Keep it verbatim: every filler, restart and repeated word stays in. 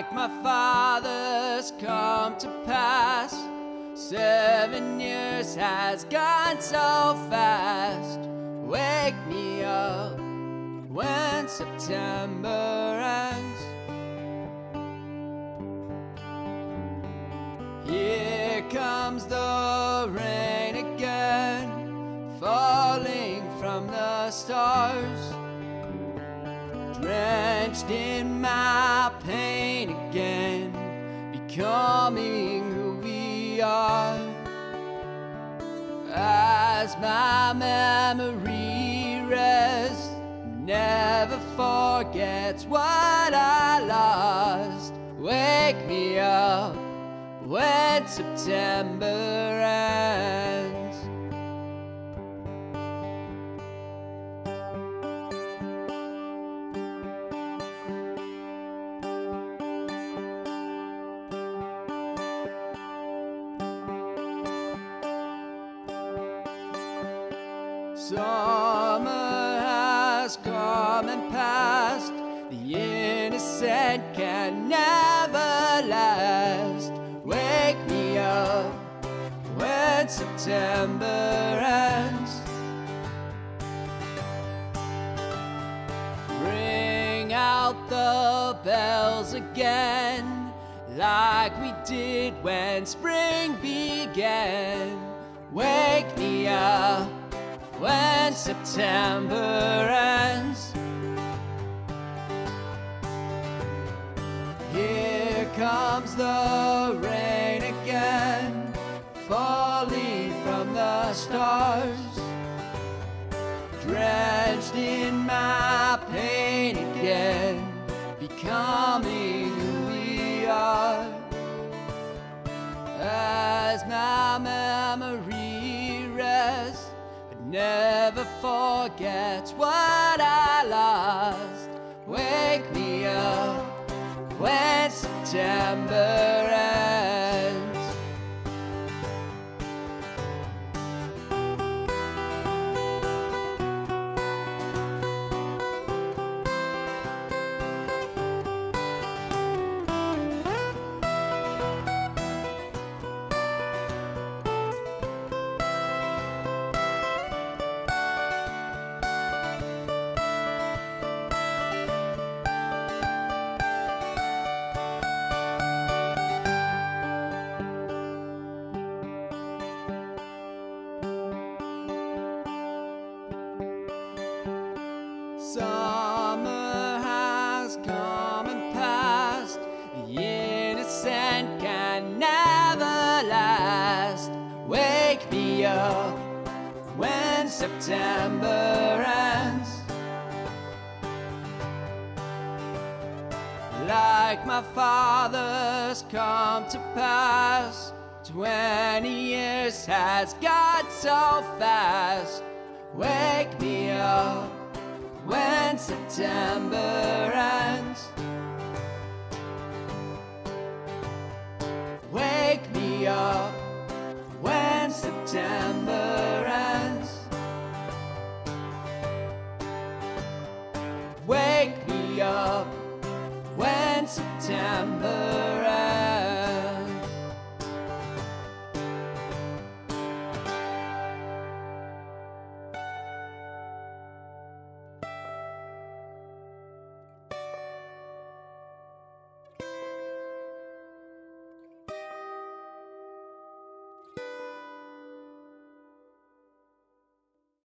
like my father's come to pass. Seven years has gone so fast. Wake me up when September ends. Here comes the rain again, falling from the stars, drenched in my pain again, becoming who we are. As my memory rests, never forgets what I lost. Wake me up when September ends. Summer has come and passed. The innocent can never last. Wake me up when September ends. Ring out the bells again, like we did when spring began. Wake me up when September ends. Here comes the rain again, falling from the stars, drenched in my pain again, becoming who we are. As my memory rests, never forgets what I lost. Wake me up when September ends. Summer has come and passed. The innocent can never last. Wake me up when September ends. Like my father's come to pass. Twenty years has gone so fast. Wake me up when September ends. Wake me up when September ends. Wake me up when September